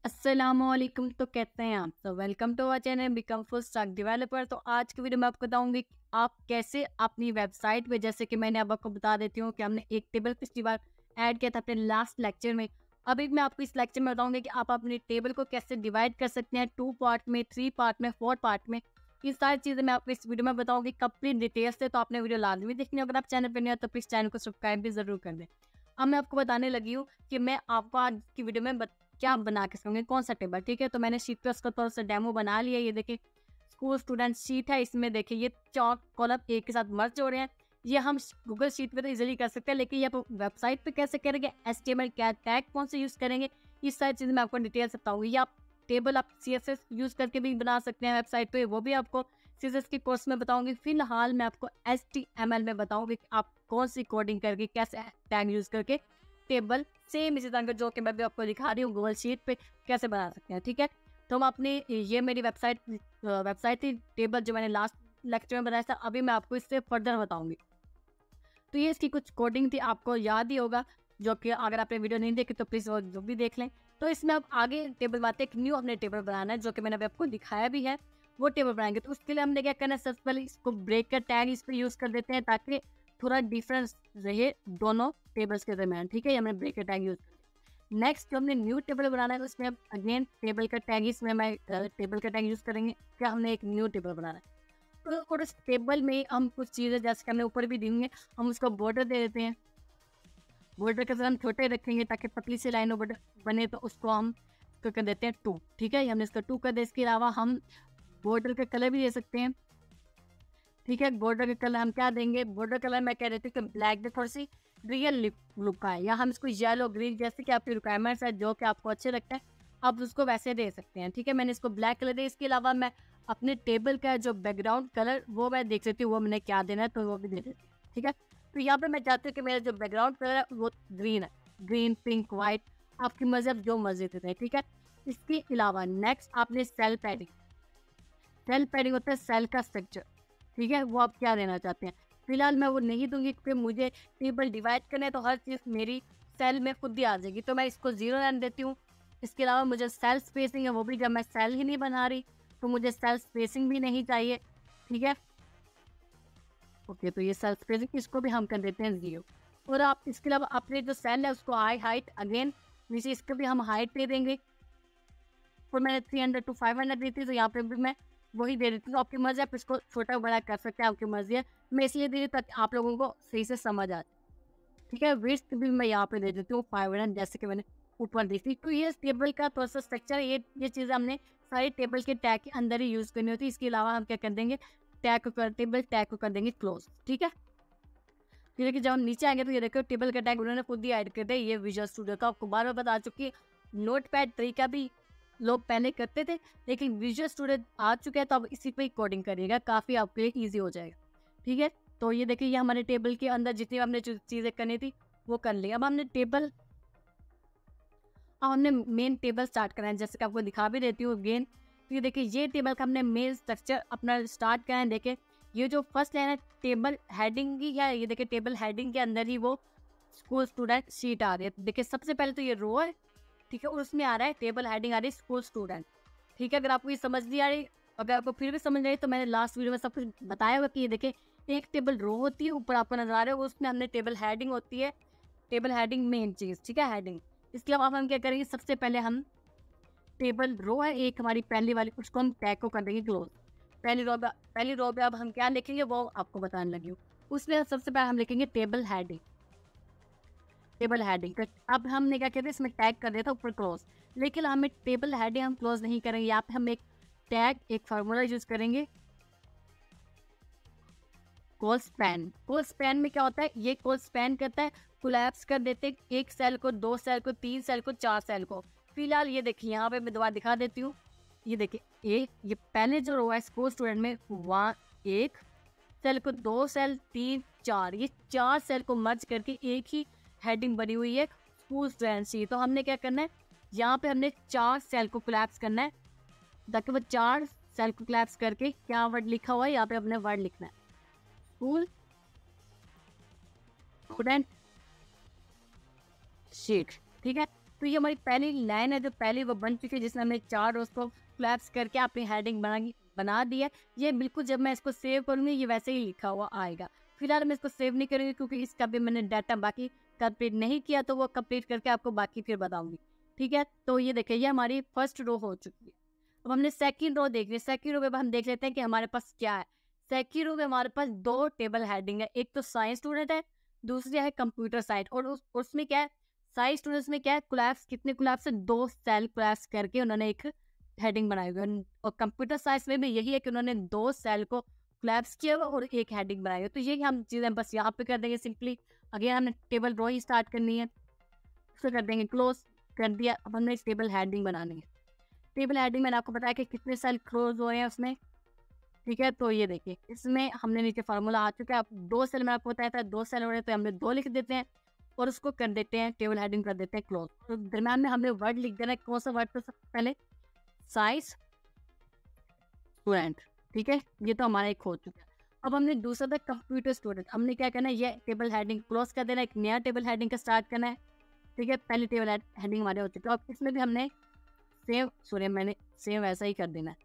अस्सलामुअलैकुम। तो कहते हैं आप तो welcome to our channel become full stack developer. तो आज की वीडियो में आपको बताऊंगी कि आप कैसे अपनी वेबसाइट पे, जैसे कि मैंने अब आपको बता देती हूँ कि हमने एक टेबल पिछली बार ऐड किया था अपने लास्ट लेक्चर में। अभी मैं आपको इस लेक्चर में बताऊंगी कि आप अपनी टेबल को कैसे डिवाइड कर सकते हैं, 2 पार्ट में, 3 पार्ट में, 4 पार्ट में। ये सारी चीज़ें मैं आपको इस वीडियो में बताऊंगी कंप्लीट डिटेल्स से। तो आपने वीडियो लाजमी देखनी है। अगर आप चैनल पर नहीं हो तो प्लीज़ चैनल को सब्सक्राइब भी ज़रूर कर दें। अब मैं आपको बताने लगी हूँ कि मैं आपको आज की वीडियो में क्या बना के सिखाऊंगी, कौन सा टेबल। ठीक है, तो मैंने शीट प्लस का थोड़ा सा डेमो बना लिया। ये देखिए स्कूल स्टूडेंट शीट है। इसमें देखिए ये 4 कॉलम एक के साथ मर्ज हो रहे हैं। ये हम गूगल शीट पे तो इजीली कर सकते हैं, लेकिन ये आप वेबसाइट पे कैसे करेंगे, एचटीएमएल क्या टैग कौन से यूज़ करेंगे, ये सारी चीज़ें मैं आपको डिटेल से बताऊंगी। ये आप टेबल आप सीएसएस यूज़ करके भी बना सकते हैं वेबसाइट पे, वो भी आपको सीएसएस के कोर्स में बताऊंगी। फिलहाल मैं आपको एचटीएमएल में बताऊंगी कि आप कौन सी कोडिंग करके कैसे टैग यूज़ करके टेबल सेम इसी तरह का जो कि मैं भी आपको दिखा रही हूँ गूगल शीट पे कैसे बना सकते हैं। ठीक है, तो हम अपनी ये मेरी वेबसाइट थी टेबल जो मैंने लास्ट लेक्चर में बनाया था। अभी मैं आपको इससे फर्दर बताऊंगी। तो ये इसकी कुछ कोडिंग थी, आपको याद ही होगा, जो कि अगर आपने वीडियो नहीं देखी तो प्लीज़ वो जो भी देख लें। तो इसमें आप आगे टेबल बनाते एक न्यू अपने टेबल बनाना है, जो कि मैंने अभी आपको दिखाया भी है। वो टेबल बनाएंगे तो उसके लिए हमने क्या करना है, सबसे पहले इसको ब्रेक का टैग इस पर यूज़ कर देते हैं ताकि थोड़ा डिफरेंस रहे दोनों टेबल्स के दरमियान। ठीक है, हमने ब्रेक का टैग यूज़ कर। नेक्स्ट जो हमने न्यू टेबल बनाना है उसमें अब अगेन टेबल का टैग, इसमें मैं टेबल का टैग यूज़ करेंगे। क्या हमने एक न्यू टेबल बनाना है तो थोड़ा टेबल में हम कुछ चीज़ें जैसे कि हमने ऊपर भी दी हुई हैं, हम उसको बॉर्डर दे देते हैं। बॉर्डर के साथ हम छोटे रखेंगे ताकि पतली सी लाइन बॉर्डर बने, तो उसको हम उसको कर देते हैं 2। ठीक है, हमने इसका 2 कर दिया। इसके अलावा हम बॉर्डर का कलर भी दे सकते हैं। ठीक है, बॉर्डर का कलर हम क्या देंगे, बॉर्डर कलर मैं कह देती हूँ कि ब्लैक दे, थोड़ी सी रियल लुक का है, या हम इसको येलो ग्रीन जैसे कि आपकी रिक्वायरमेंट्स है, जो कि आपको अच्छे लगता है आप उसको वैसे दे सकते हैं। ठीक है, मैंने इसको ब्लैक कलर दिया। इसके अलावा मैं अपने टेबल का जो बैकग्राउंड कलर वो मैं देख सकती हूँ वो मैंने क्या देना है, तो वो भी दे देती हूँ। ठीक है, तो यहाँ पे मैं चाहती हूँ कि मेरा जो बैकग्राउंड कलर है वो ग्रीन है, ग्रीन पिंक वाइट, आपकी मर्जी, आप जो मर्जी देते हैं। ठीक है, इसके अलावा नेक्स्ट आपने सेल पैडिंग, सेल पैडिंग होता है सेल का स्ट्रक्चर। ठीक है, वो आप क्या देना चाहते हैं। फिलहाल मैं वो नहीं दूंगी क्योंकि मुझे टेबल डिवाइड करना है तो हर चीज़ मेरी सेल में खुद ही आ जाएगी, तो मैं इसको 0 रहने देती हूँ। इसके अलावा मुझे सेल स्पेसिंग है, वो भी जब मैं सेल ही नहीं बना रही तो मुझे सेल स्पेसिंग भी नहीं चाहिए। ठीक है, ओके, तो ये सेल स्पेसिंग इसको भी हम कर देते हैं 0। और आप इसके अलावा अपने जो सेल है उसको हाइट अगेन नीचे इसको भी हम हाइट दे देंगे। और मैंने 300 to 500 दी थी, तो यहाँ पे भी मैं वही दे देती हूँ। तो आपकी मर्जी, आप इसको छोटा बड़ा कर सकते हैं, आपकी मर्जी है। मैं इसलिए दे रही हूँ ताकि आप लोगों को सही से समझ आ जाए। ठीक है, विड्थ भी मैं यहाँ पे दे देती हूँ 500, जैसे कि मैंने ऊपर दी थी। तो ये टेबल का थोड़ा सा स्ट्रक्चर, ये चीज़ें हमने सारी टेबल के टैग के अंदर ही यूज़ करनी होती है। इसके अलावा हम क्या कर देंगे, टेबल टैग को कर देंगे क्लोज। ठीक है, फिर देखिए जब हम नीचे आएंगे तो ये देखो टेबल का टैग उन्होंने खुद ही ऐड कर दिया। ये विजुअल स्टूडियो का आपको बार बार बता चुकी है। नोटपैड तरीका भी लोग पहले करते थे, लेकिन विजुअल स्टूडियो आ चुका है तो अब इसी पे ही कोडिंग करिएगा, काफ़ी आपके लिए ईजी हो जाएगा। ठीक है, तो ये देखिए ये हमारे टेबल के अंदर जितनी हमने चीज़ें करनी थी वो कर ली। अब हमने मेन टेबल स्टार्ट करना है, जैसे कि आपको दिखा भी देती हूँ अगेन। तो ये देखिए ये टेबल का हमने मेन स्ट्रक्चर अपना स्टार्ट करना है। देखिए ये जो फर्स्ट लाइन है टेबल हेडिंग की है, ये देखिए टेबल हेडिंग के अंदर ही वो स्कूल स्टूडेंट शीट आ रही है। देखिए सबसे पहले तो ये रो है, ठीक है, और उसमें आ रहा है टेबल हेडिंग आ रही है स्कूल स्टूडेंट। ठीक है, अगर आपको ये समझ नहीं आ रही, अगर आपको फिर भी समझ नहीं आई तो मैंने लास्ट वीडियो में सब कुछ बताया हुआ कि ये देखिए एक टेबल रो होती है, ऊपर आपको नजर आ रहा है उसमें हमने टेबल हेडिंग होती है, टेबल हेडिंग मेन चीज़। ठीक है, हेडिंग। इसके अलावा हम क्या करेंगे, सबसे पहले हम टेबल रो है एक हमारी पहली वाली, उसको हम टैग को कर देंगे क्लोज। पहली रो पे अब हम क्या लिखेंगे वो आपको बताने लगी हूँ। उसमें सबसे पहले हम लिखेंगे टेबल हेडिंग। टेबल हेडिंग का अब हमने क्या किया था, इसमें टैग कर दिया था ऊपर क्लोज, लेकिन हमें टेबल हेडिंग हम क्लोज नहीं करेंगे। यहाँ पे हम एक टैग, एक फार्मूला यूज करेंगे, कोल स्पैन। कोल स्पैन में क्या होता है, ये कोल स्पैन करता है, कोलैप्स कर देते हैं एक सेल को, 2 सेल को, 3 सेल को, 4 सेल को। फिलहाल ये देखिए यहाँ पे मैं दोबारा दिखा देती हूँ। ये देखिए ये पहले जो रो है स्कूल स्टूडेंट में, वहाँ एक सेल को 2 सेल, 3, 4, ये 4 सेल को मर्ज करके एक ही हेडिंग बनी हुई है स्कूल स्टूडेंट सी। तो हमने क्या करना है, यहाँ पे हमने 4 सेल को कोलैप्स करना है ताकि वो 4 सेल को कोलैप्स करके क्या वर्ड लिखा हुआ है, यहाँ पे अपने वर्ड लिखना है, स्कूल स्टूडेंट शीट। ठीक है, तो ये हमारी पहली लाइन है जो पहली वो बन चुकी है, जिसमें हमने 4 रोज को कोलैप्स करके अपनी हेडिंग बना दी है। ये बिल्कुल जब मैं इसको सेव करूँगी ये वैसे ही लिखा हुआ आएगा। फिलहाल मैं इसको सेव नहीं करूँगी क्योंकि इसका भी मैंने डाटा बाकी कंप्लीट नहीं किया, तो वो कंप्लीट करके आपको बाकी फिर बताऊँगी। ठीक है, तो ये देखिए ये हमारी फर्स्ट रो हो चुकी है। अब हमने सेकंड रो देख ली। सेकंड रो में हम देख लेते हैं कि हमारे पास क्या है। सेकंड रो में हमारे पास 2 टेबल हेडिंग है, एक तो साइंस स्टूडेंट है, दूसरी है कंप्यूटर साइंस। और उसमें क्या है, साइंस स्टूडेंट्स में क्या है, कोलैप्स कितने कोलैप्स है, 2 सेल कोलैप्स करके उन्होंने एक हेडिंग बनाई हुई है। और कंप्यूटर साइंस में भी यही है कि उन्होंने 2 सेल को कोलैप्स किया हुआ और एक हेडिंग बनाई है। तो ये हम चीज़ें बस यहाँ पे कर देंगे सिंपली। अगेन हमने टेबल रो ही स्टार्ट करनी है, उसको कर देंगे क्लोज, कर दिया। अब हमने टेबल हेडिंग बनानी है। टेबल हेडिंग मैंने आपको बताया कि कितने सेल क्लोज हो रहे हैं उसमें। ठीक है, तो ये देखिए इसमें हमने नीचे फार्मूला आ चुका है। अब 2 सेल मैंने आपको बताया था, 2 सेल हो रहे हैं तो हमने 2 लिख देते हैं और उसको कर देते हैं टेबल हेडिंग कर देते हैं क्लोज। तो दरम्यान में हमने वर्ड लिख देना है। कौन सा वर्ड? तो सबसे पहले साइंस स्टूडेंट। ठीक है, ये तो हमारा एक हो चुका है। अब हमने दूसरा था कंप्यूटर स्टूडेंट। हमने क्या करना है, ये टेबल हेडिंग क्लोज कर देना है, एक नया टेबल हेडिंग का स्टार्ट करना है। ठीक है, पहली टेबल हेडिंग हमारे हो चुकी है। अब इसमें भी हमने मैंने सेम ऐसा ही कर देना है।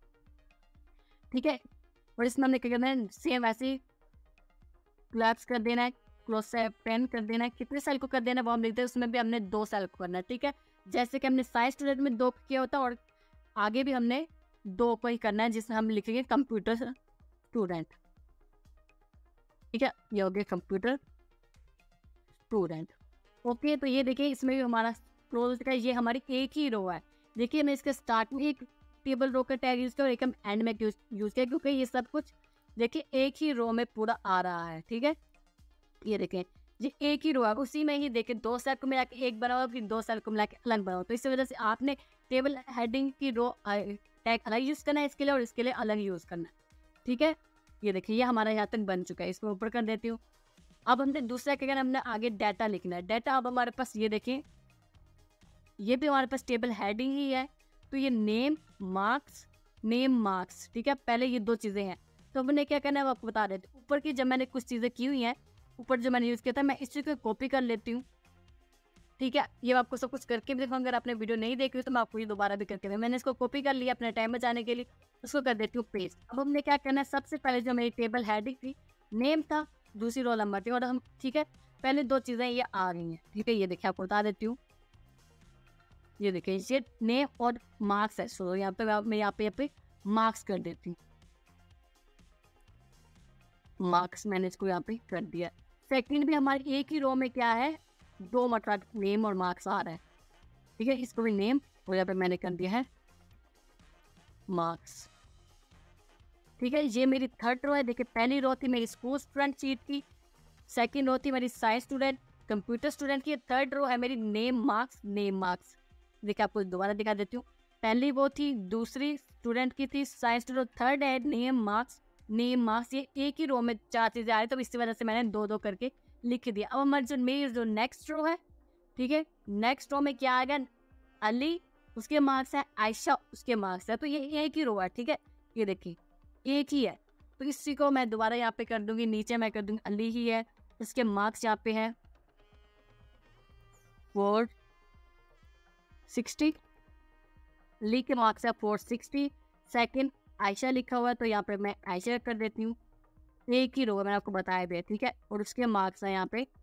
ठीक है, और इसमें हमने क्या करना है, सेम ऐसे ही कोलैप्स कर देना है, क्लोज से पेन कर देना है। कितने सेल को कर देना है वो हम लिखते हैं, उसमें भी हमने 2 सेल को करना है। ठीक है, जैसे कि हमने साइंस स्टूडेंट में 2 किया होता है और आगे भी हमने 2 को ही करना है, जिसमें हम लिखेंगे कंप्यूटर स्टूडेंट। ठीक है, ये हो गया कंप्यूटर स्टूडेंट। ओके, तो ये देखिए इसमें भी हमारा क्लोज का ये हमारी एक ही रो है। देखिए मैं इसके स्टार्ट में एक टेबल रो का टैग यूज किया और एक हम एंड में यूज किया, क्योंकि ये सब कुछ देखिए एक ही रो में पूरा आ रहा है। ठीक है, ये देखें ये एक ही रो है, उसी में ही देखिए 2 सेल को मिला के एक बनाओ, फिर 2 सेल को मिला के अलग बनाओ। तो इसी वजह से आपने टेबल हेडिंग की रो टैग अलग यूज करना है इसके लिए और इसके लिए अलग यूज करना है। ठीक है, ये देखिए ये हमारा यहाँ तक बन चुका है। इसको ऊपर कर देती हूँ। अब हमने दूसरा क्या करना है, हमने आगे डाटा लिखना है। डाटा अब हमारे पास ये देखें, ये भी हमारे पास टेबल हेडिंग ही है। तो ये नेम मार्क्स। ठीक है, पहले ये 2 चीज़ें हैं। तो हमने क्या करना है वो आपको बता देते हैं। ऊपर की जब मैंने कुछ चीज़ें की हुई हैं, ऊपर जो मैंने यूज़ किया था, मैं इस चीज़ को कॉपी कर लेती हूँ। ठीक है, ये आपको सब कुछ करके भी दिखाऊंगा। अगर आपने वीडियो नहीं देखी तो मैं आपको ये दोबारा भी करके मैंने इसको कॉपी कर लिया अपने टाइम बचाने के लिए, उसको कर देती हूँ पेस्ट। अब हमने क्या करना है, सबसे पहले जो मेरी टेबल हेडिंग थी, नेम था, दूसरी रोल नंबर थी, और हम ठीक है पहले 2 चीज़ें ये आ गई हैं। ठीक है, ये देखिए आपको बता देती हूँ। ये देखिए ये नेम और मार्क्स है। सो यहाँ पे मैं यहाँ पे मार्क्स कर देती हूँ। मार्क्स मैंने इसको यहाँ पे कर दिया। सेकंड भी हमारी एक ही रो में क्या है, 2 मतलब नेम और मार्क्स आ रहा है। ठीक है, इसको भी नेम और यहाँ पे मैंने कर दिया है मार्क्स। ठीक है, ये मेरी थर्ड रो है। देखिए पहली रो थी मेरी स्कूल स्टूडेंट शीट की, सेकंड रो थी मेरी साइंस स्टूडेंट कंप्यूटर स्टूडेंट की, थर्ड रो है मेरी नेम मार्क्स। देखिए आपको दोबारा दिखा देती हूँ। पहली वो थी दूसरी स्टूडेंट की थी साइंस स्टूडेंट, थर्ड है नेम मार्क्स। ये एक ही रो में 4 चीज़ें आ रही, तो इसी वजह से मैंने 2-2 करके लिख दिया। अब हमारी मेरी जो नेक्स्ट रो है, ठीक है, नेक्स्ट रो में क्या आएगा, अली उसके मार्क्स है, आयशा उसके मार्क्स है। तो ये एक ही रो है। ठीक है, ये देखिए एक ही है। तो इसी को मैं दोबारा यहाँ पे कर दूंगी, नीचे मैं कर दूंगी अली ही है, उसके मार्क्स यहाँ पे है 460, अली के मार्क्स है 460। सेकंड आयशा लिखा हुआ है तो यहाँ पे मैं आयशा कर देती हूँ। एक ही रो है, मैंने आपको बताया भी है। ठीक है, और उसके मार्क्स है यहाँ पे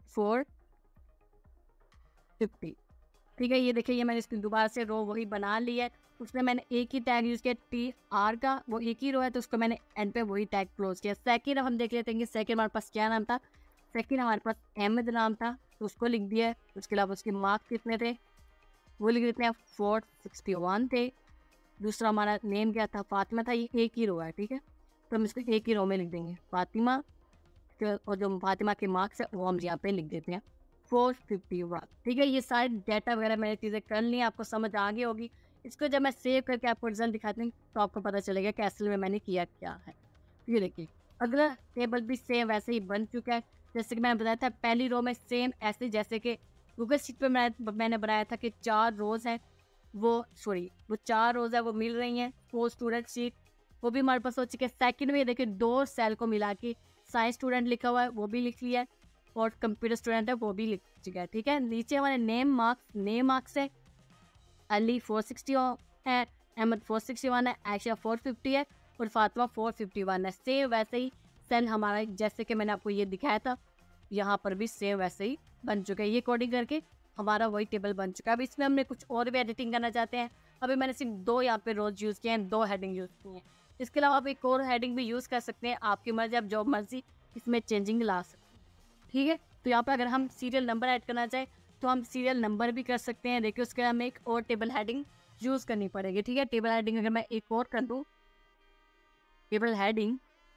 450। ठीक है, ये देखिए ये मैंने इसकी दोबारा से रो वही बना ली है। उसमें मैंने एक ही टैग यूज़ किया TR का, वो एक ही रो है तो उसको मैंने एंड पे वही टैग क्लोज किया। सेकंड अब हम देख लेते हैं कि सेकंड हमारे पास क्या नाम था। सेकंड हमारे पास अहमद नाम था तो उसको लिख दिया है। उसके अलावा उसके मार्क्स कितने थे वो लिख देते हैं, 461 थे। दूसरा हमारा नेम क्या था, फातिमा था। ये एक ही रो है। ठीक है, तो हम इसको एक ही रो में लिख देंगे फातिमा, और जो फातिमा के मार्क्स है वो हम यहाँ पे लिख देते हैं 451। ठीक है, ये सारे डाटा वगैरह मैंने चीज़ें कर ली, आपको समझ आ गई होगी। इसको जब मैं सेव करके आपको रिजल्ट दिखाती हूँ तो आपको पता चलेगा कि असल में मैंने किया क्या है। ये देखिए अगला टेबल भी सेम वैसे ही बन चुका है। जैसे कि मैंने बताया था पहली रो में सेम ऐसे जैसे कि गूगल शीट पर मैंने बनाया था कि 4 रोज़ हैं, वो 4 रोज़ है वो मिल रही हैं। 4 स्टूडेंट शीट वो भी हमारे पास हो चुके हैं। सेकंड में देखिए 2 सेल को मिला के साइंस स्टूडेंट लिखा हुआ है वो भी लिख लिया है। और कंप्यूटर स्टूडेंट है वो भी लिख चुका है, ठीक है। नीचे हमारे नेम मार्क्स है, अली 460 है, अहमद 461 है, आयशा 450 है और फातिमा 451 है। सेम वैसे ही सेल हमारा जैसे कि मैंने आपको ये दिखाया था, यहाँ पर भी सेम वैसे ही बन चुका है। ये कोडिंग करके हमारा वही टेबल बन चुका है। अब इसमें हमने कुछ और भी एडिटिंग करना चाहते हैं। अभी मैंने सिर्फ 2 यहाँ पे रोज यूज़ किए हैं, 2 हेडिंग यूज़ की हैं। इसके अलावा आप एक और हेडिंग भी यूज़ कर सकते हैं, आपकी मर्जी, आप जो मर्जी इसमें चेंजिंग ला सकते हैं, ठीक है। तो यहाँ पर अगर हम सीरियल नंबर ऐड करना चाहें तो हम सीरियल नंबर भी कर सकते हैं। देखिए उसके लिए हमें एक और टेबल हेडिंग यूज़ करनी पड़ेगी, ठीक है। टेबल हेडिंग अगर मैं एक और कर दूँ, टेबल हेडिंग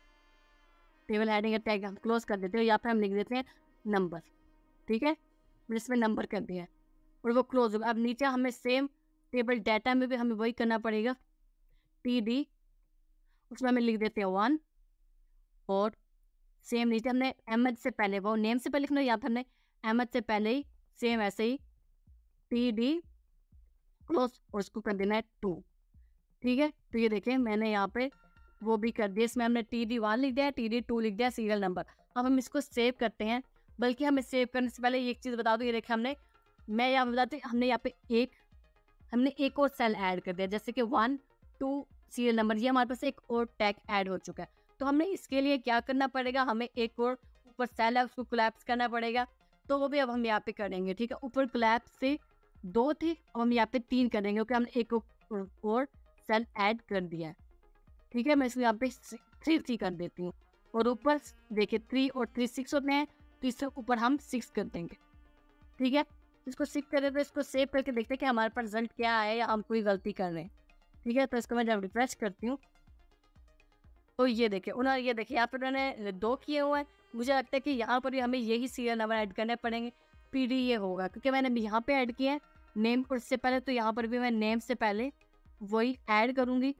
टैग हम क्लोज कर देते हैं। यहाँ पर हम लिख देते हैं नंबर, ठीक है। इसमें नंबर कर दिया और वो क्लोज होगा। अब नीचे हमें सेम टेबल डाटा में भी हमें वही करना पड़ेगा, TD, उसमें हमें लिख देते हैं 1 और सेम नीचे हमने अहमद से पहले, वो नेम से पहले लिखना है, यहाँ पर हमने अहमद से पहले ही सेम ऐसे ही TD क्लोज और उसको कर देना है 2, ठीक है। तो ये देखें मैंने यहाँ पे वो भी कर दिया। इसमें हमने TD1 लिख दिया है, TD2 लिख दिया, सीरियल नंबर। अब हम इसको सेव करते हैं। बल्कि हमें सेव करने से पहले एक चीज़ बता दूँ, ये देखें मैं यहाँ बताती हूँ, हमने यहाँ पे एक और सेल ऐड कर दिया, जैसे कि 1 2 सीरियल नंबर, ये हमारे पास एक और टैग ऐड हो चुका है। तो हमने इसके लिए क्या करना पड़ेगा, हमें एक और ऊपर सेल है उसको कोलैप्स करना पड़ेगा। तो वो भी अब हम यहाँ पे करेंगे, ठीक है। ऊपर कोलैप्स से 2 थे, अब हम यहाँ पे 3 करेंगे क्योंकि हमने एक और सेल ऐड कर दिया है, ठीक है। मैं इसको यहाँ पे 3 कर देती हूँ और ऊपर देखिए 3 और 3 6 होते हैं, तो इससे ऊपर हम 6 कर देंगे, ठीक है। इसको 6 करें तो इसको सेव करके देखते हैं कि हमारे पास रिजल्ट क्या है या हम कोई गलती कर रहे हैं, ठीक है। तो इसको मैं जब रिफ्रेश करती हूँ तो ये देखिए यहाँ पर उन्होंने 2 किए हुए हैं। मुझे लगता है कि यहाँ पर भी हमें यही सीरियल नंबर ऐड करने पड़ेंगे। PD ये होगा क्योंकि मैंने यहाँ पे ऐड किया है नेम और से पहले, तो यहाँ पर भी मैं नेम से पहले वही ऐड करूँगी,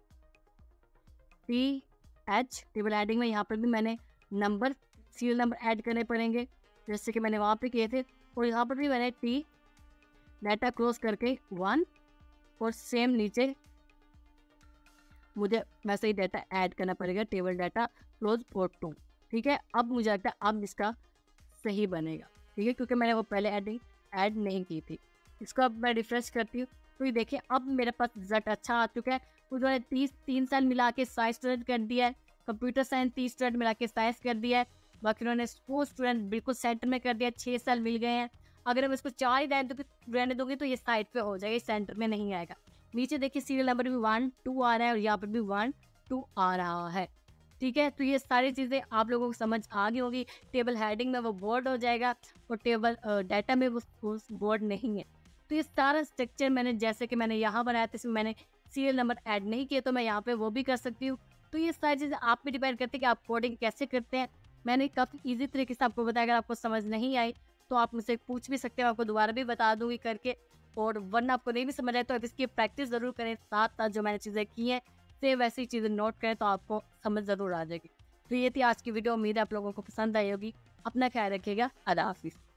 TH टेबल एडिंग में। यहाँ पर भी मैंने नंबर सीरियल नंबर ऐड करने पड़ेंगे जैसे कि मैंने वहाँ पे किए थे। और यहाँ पर भी मैंने T डाटा क्लोज करके 1 और सेम नीचे मुझे वैसे ही डाटा ऐड करना पड़ेगा, टेबल डाटा क्लोज और 2, ठीक है। अब मुझे लगता है अब इसका सही बनेगा, ठीक है, क्योंकि मैंने वो पहले ऐड नहीं की थी। इसको अब मैं रिफ्रेश करती हूँ तो ये देखिए अब मेरे पास रिजल्ट अच्छा आ चुका है। उन्होंने 3 साल मिला के साइंस स्टूडेंट कर दिया है, कंप्यूटर साइंस 30 स्टूडेंट मिला के साइंस कर दिया है, बाकी उन्होंने स्पोर्ट्स स्टूडेंट बिल्कुल सेंटर में कर दिया, 6 साल मिल गए हैं। अगर मैं इसको 4 ही रहने दूँगी तो ये साइड पे हो जाएगा, सेंटर में नहीं आएगा। नीचे देखिए सीरियल नंबर भी 1 2 आ रहा है और यहाँ पर भी 1 2 आ रहा है, ठीक है। तो ये सारी चीज़ें आप लोगों को समझ आ गई होगी। टेबल हेडिंग में वो बोर्ड हो जाएगा और टेबल डाटा में वो बोर्ड नहीं है। तो ये सारा स्ट्रक्चर मैंने जैसे कि मैंने यहाँ बनाया था, इसमें मैंने सीरियल नंबर ऐड नहीं किए तो मैं यहाँ पे वो भी कर सकती हूँ। तो ये सारी चीज़ें आप पे डिपेंड करती है कि आप कोडिंग कैसे करते हैं। मैंने काफ़ी ईजी तरीके से आपको बताया, अगर आपको समझ नहीं आई तो आप मुझसे पूछ भी सकते हो, आपको दोबारा भी बता दूंगी करके। और वरना आपको नहीं भी समझ आए तो आप इसकी प्रैक्टिस ज़रूर करें, साथ साथ जो मैंने चीज़ें की हैं सेम वैसी चीज़ें नोट करें तो आपको समझ ज़रूर आ जाएगी। तो ये थी आज की वीडियो, उम्मीद है आप लोगों को पसंद आई होगी। अपना ख्याल रखिएगा, अल्लाह हाफिज़।